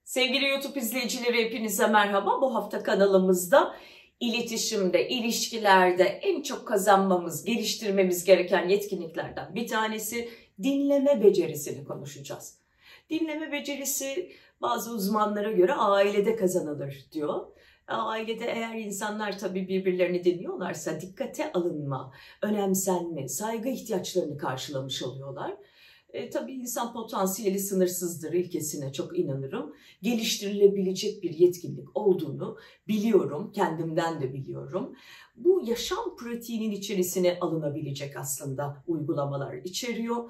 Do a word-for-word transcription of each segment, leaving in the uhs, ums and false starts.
Sevgili YouTube izleyicileri hepinize merhaba. Bu hafta kanalımızda iletişimde, ilişkilerde en çok kazanmamız, geliştirmemiz gereken yetkinliklerden bir tanesi dinleme becerisini konuşacağız. Dinleme becerisi bazı uzmanlara göre ailede kazanılır diyor. Ailede eğer insanlar tabii birbirlerini dinliyorlarsa dikkate alınma, önemsenme, saygı ihtiyaçlarını karşılamış oluyorlar. E, tabii insan potansiyeli sınırsızdır ilkesine çok inanırım. Geliştirilebilecek bir yetkinlik olduğunu biliyorum, kendimden de biliyorum. Bu yaşam pratiğinin içerisine alınabilecek aslında uygulamalar içeriyor.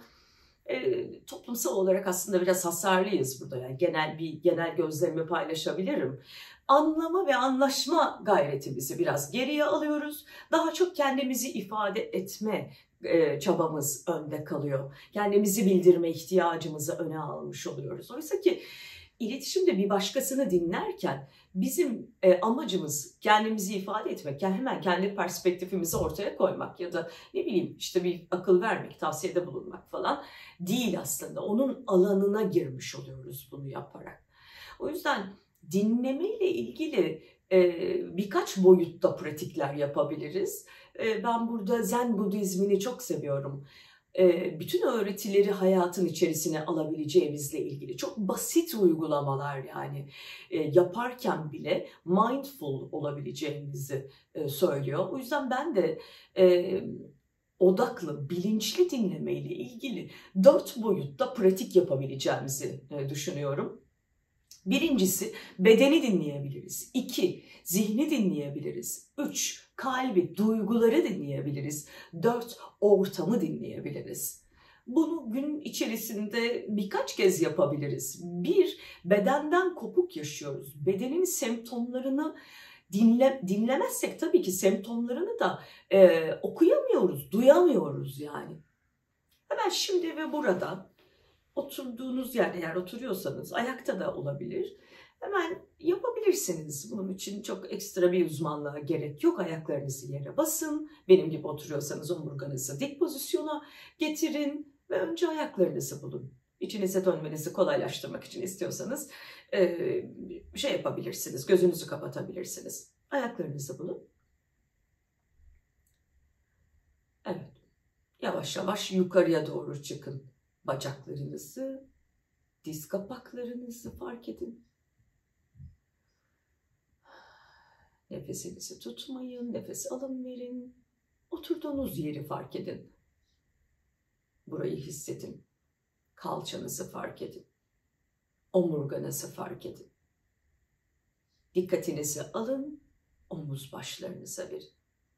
E, toplumsal olarak aslında biraz hasarlıyız burada. Yani genel bir genel gözlemimi paylaşabilirim. Anlama ve anlaşma gayretimizi biraz geriye alıyoruz. Daha çok kendimizi ifade etme e, çabamız önde kalıyor. Kendimizi bildirme ihtiyacımızı öne almış oluyoruz. Oysa ki iletişimde bir başkasını dinlerken bizim e, amacımız kendimizi ifade etmek, yani hemen kendi perspektifimizi ortaya koymak ya da ne bileyim işte bir akıl vermek, tavsiyede bulunmak falan değil aslında. Onun alanına girmiş oluyoruz bunu yaparak. O yüzden dinlemeyle ilgili e, birkaç boyutta pratikler yapabiliriz. E, ben burada Zen Budizmini çok seviyorum. E, bütün öğretileri hayatın içerisine alabileceğimizle ilgili çok basit uygulamalar, yani e, yaparken bile mindful olabileceğimizi e, söylüyor. O yüzden ben de e, odaklı, bilinçli dinlemeyle ilgili dört boyutta pratik yapabileceğimizi e, düşünüyorum. Birincisi bedeni dinleyebiliriz. İki, zihni dinleyebiliriz. Üç, kalbi, duyguları dinleyebiliriz. Dört, ortamı dinleyebiliriz. Bunu gün içerisinde birkaç kez yapabiliriz. Bir, bedenden kopuk yaşıyoruz. Bedenin semptomlarını dinle, dinlemezsek tabii ki semptomlarını da e, okuyamıyoruz, duyamıyoruz yani. Hemen şimdi ve burada oturduğunuz yerde, eğer oturuyorsanız ayakta da olabilir. Hemen yapabilirsiniz. Bunun için çok ekstra bir uzmanlığa gerek yok. Ayaklarınızı yere basın. Benim gibi oturuyorsanız omurganızı dik pozisyona getirin ve önce ayaklarınızı bulun. İçinize dönmenizi kolaylaştırmak için istiyorsanız şey yapabilirsiniz. Gözünüzü kapatabilirsiniz. Ayaklarınızı bulun. Evet. Yavaş yavaş yukarıya doğru çıkın. Bacaklarınızı, diz kapaklarınızı fark edin. Nefesinizi tutmayın, nefes alın verin. Oturduğunuz yeri fark edin. Burayı hissedin. Kalçanızı fark edin. Omurganızı fark edin. Dikkatinizi alın, omuz başlarınıza verin.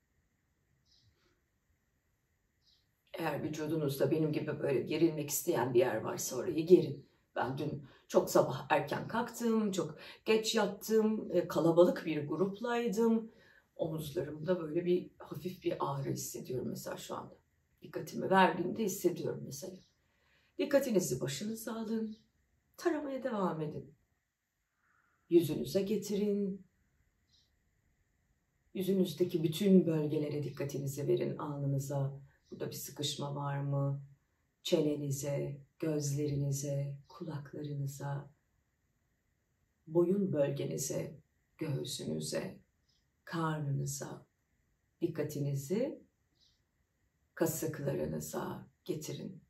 Eğer vücudunuzda benim gibi böyle gerilmek isteyen bir yer varsa orayı gerin. Ben dün çok sabah erken kalktım, çok geç yattım, kalabalık bir gruplaydım. Omuzlarımda böyle bir hafif bir ağrı hissediyorum mesela şu anda. Dikkatimi verdiğimde hissediyorum mesela. Dikkatinizi başınıza alın, taramaya devam edin. Yüzünüze getirin. Yüzünüzdeki bütün bölgelere dikkatinizi verin, alnınıza. Burada bir sıkışma var mı? Çenenize, gözlerinize, kulaklarınıza, boyun bölgenize, göğsünüze, karnınıza, dikkatinizi kasıklarınıza getirin.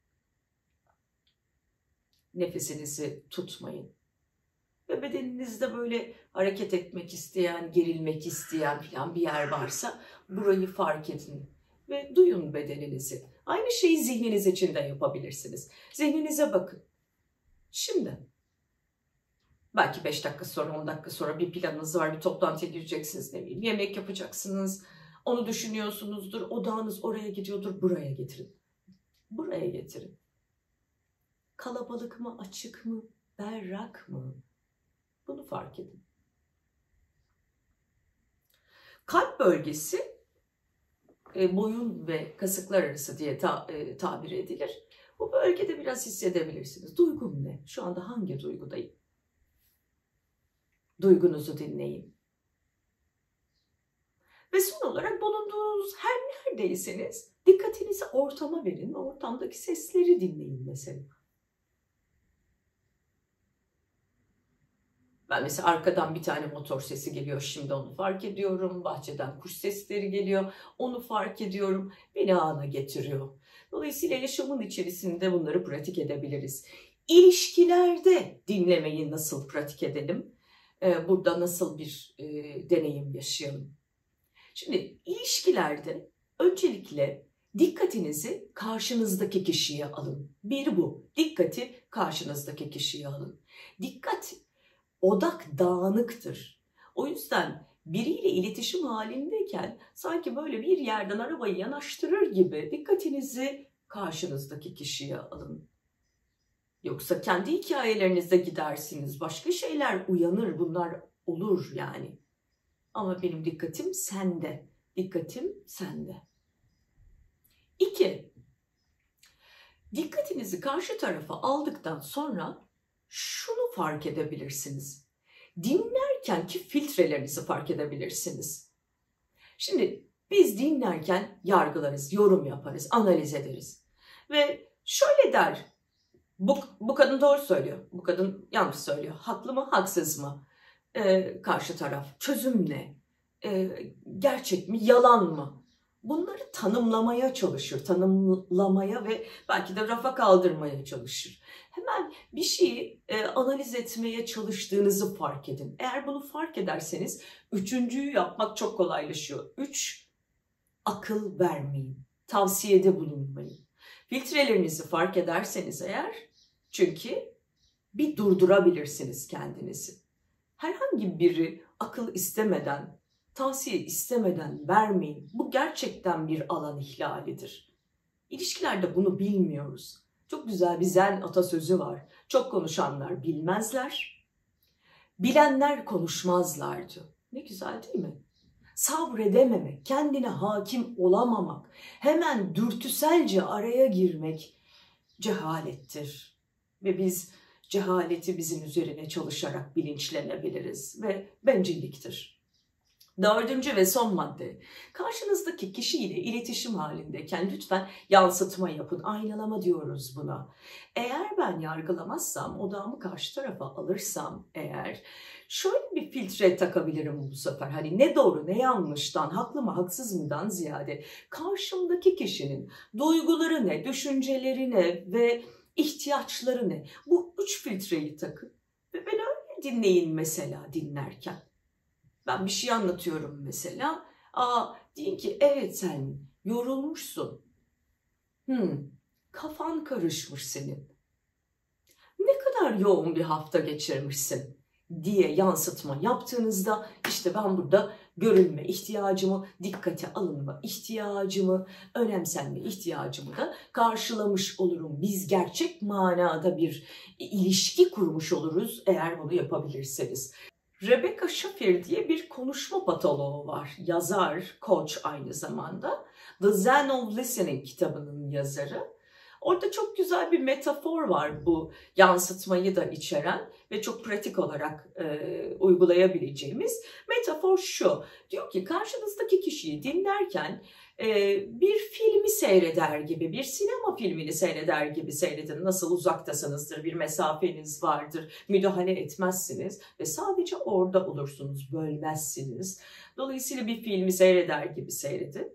Nefesinizi tutmayın. Ve bedeninizde böyle hareket etmek isteyen, gerilmek isteyen falan bir yer varsa burayı fark edin. Ve duyun bedeninizi. Aynı şeyi zihniniz için de yapabilirsiniz. Zihninize bakın. Şimdi belki beş dakika sonra, on dakika sonra bir planınız var, bir toplantıya gireceksiniz, ne bileyim, yemek yapacaksınız. Onu düşünüyorsunuzdur, odağınız oraya gidiyordur, buraya getirin. Buraya getirin. Kalabalık mı, açık mı, berrak mı? Bunu fark edin. Kalp bölgesi E, boyun ve kasıklar arası diye ta, e, tabir edilir. Bu bölgede biraz hissedebilirsiniz. Duygum ne? Şu anda hangi duygudayım? Duygunuzu dinleyin. Ve son olarak bulunduğunuz her neredeyseniz dikkatinizi ortama verin. Ortamdaki sesleri dinleyin mesela. Ben mesela arkadan bir tane motor sesi geliyor, şimdi onu fark ediyorum. Bahçeden kuş sesleri geliyor, onu fark ediyorum. Beni ana getiriyor. Dolayısıyla yaşamın içerisinde bunları pratik edebiliriz. İlişkilerde dinlemeyi nasıl pratik edelim? Ee, burada nasıl bir e, deneyim yaşayalım? Şimdi ilişkilerde öncelikle dikkatinizi karşınızdaki kişiye alın. Bir bu. Dikkati karşınızdaki kişiye alın. Dikkat, odak dağınıktır. O yüzden biriyle iletişim halindeyken sanki böyle bir yerden arabayı yanaştırır gibi dikkatinizi karşınızdaki kişiye alın. Yoksa kendi hikayelerinizde gidersiniz. Başka şeyler uyanır, bunlar olur yani. Ama benim dikkatim sende. Dikkatim sende. İki, dikkatinizi karşı tarafa aldıktan sonra şunu fark edebilirsiniz. Dinlerkenki filtrelerinizi fark edebilirsiniz. Şimdi biz dinlerken yargılarız, yorum yaparız, analiz ederiz. Ve şöyle der, bu, bu kadın doğru söylüyor, bu kadın yanlış söylüyor, haklı mı, haksız mı? Ee, karşı taraf, çözüm ne? Ee, gerçek mi, yalan mı? Bunları tanımlamaya çalışır, tanımlamaya ve belki de rafa kaldırmaya çalışır. Hemen bir şeyi e, analiz etmeye çalıştığınızı fark edin. Eğer bunu fark ederseniz üçüncüyü yapmak çok kolaylaşıyor. Üç, akıl vermeyin, tavsiyede bulunmayın. Filtrelerinizi fark ederseniz eğer, çünkü bir durdurabilirsiniz kendinizi. Herhangi biri akıl istemeden, tavsiye istemeden vermeyin. Bu gerçekten bir alan ihlalidir. İlişkilerde bunu bilmiyoruz. Çok güzel bir zen atasözü var. Çok konuşanlar bilmezler, bilenler konuşmazlar diyor. Ne güzel değil mi? Sabredememek, kendine hakim olamamak, hemen dürtüselce araya girmek cehalettir. Ve biz cehaleti bizim üzerine çalışarak bilinçlenebiliriz ve bencilliktir. Dördüncü ve son madde. Karşınızdaki kişiyle iletişim halindeyken lütfen yansıtma yapın. Aynalama diyoruz buna. Eğer ben yargılamazsam, odağımı karşı tarafa alırsam eğer, şöyle bir filtre takabilirim bu sefer. Hani ne doğru ne yanlıştan, haklı mı haksız mıdan ziyade karşımdaki kişinin duyguları ne, düşünceleri ne ve ihtiyaçları ne? Bu üç filtreyi takın ve beni öyle dinleyin mesela dinlerken. Ben bir şey anlatıyorum mesela. Aa, deyin ki evet sen yorulmuşsun. Hmm, kafan karışmış senin. Ne kadar yoğun bir hafta geçirmişsin diye yansıtma yaptığınızda işte ben burada görülme ihtiyacımı, dikkate alınma ihtiyacımı, önemsenme ihtiyacımı da karşılamış olurum. Biz gerçek manada bir ilişki kurmuş oluruz eğer bunu yapabilirseniz. Rebecca Shafir diye bir konuşma patoloğu var. Yazar, koç aynı zamanda. The Zen of Listening kitabının yazarı. Orada çok güzel bir metafor var bu yansıtmayı da içeren ve çok pratik olarak e, uygulayabileceğimiz. Metafor şu, diyor ki karşınızdaki kişiyi dinlerken e, bir filmi seyreder gibi, bir sinema filmini seyreder gibi seyredin. Nasıl uzaktasınızdır, bir mesafeniz vardır, müdahale etmezsiniz ve sadece orada olursunuz, bölmezsiniz. Dolayısıyla bir filmi seyreder gibi seyredin.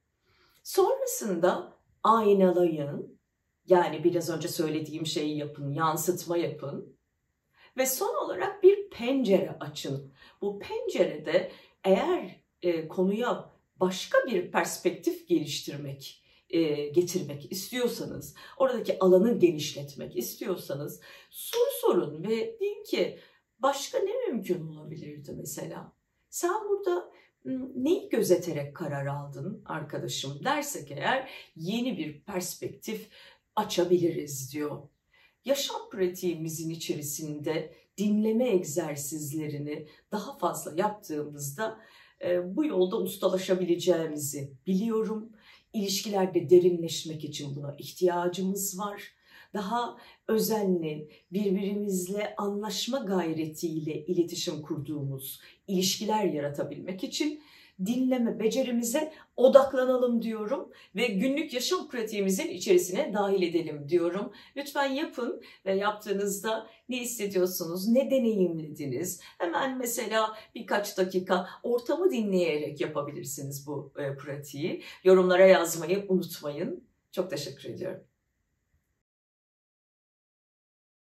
Sonrasında aynalayın. Yani biraz önce söylediğim şeyi yapın, yansıtma yapın. Ve son olarak bir pencere açın. Bu pencerede eğer e, konuya başka bir perspektif geliştirmek, e, getirmek istiyorsanız, oradaki alanı genişletmek istiyorsanız soru sorun ve deyin ki başka ne mümkün olabilirdi mesela? Sen burada neyi gözeterek karar aldın arkadaşım dersek eğer yeni bir perspektif açabiliriz diyor. Yaşam pratiğimizin içerisinde dinleme egzersizlerini daha fazla yaptığımızda e, bu yolda ustalaşabileceğimizi biliyorum. İlişkilerde derinleşmek için buna ihtiyacımız var. Daha özenli, birbirimizle anlaşma gayretiyle iletişim kurduğumuz ilişkiler yaratabilmek için dinleme becerimize odaklanalım diyorum ve günlük yaşam pratiğimizin içerisine dahil edelim diyorum. Lütfen yapın ve yaptığınızda ne hissediyorsunuz, ne deneyimlediniz? Hemen mesela birkaç dakika ortamı dinleyerek yapabilirsiniz bu e, pratiği. Yorumlara yazmayı unutmayın. Çok teşekkür ediyorum.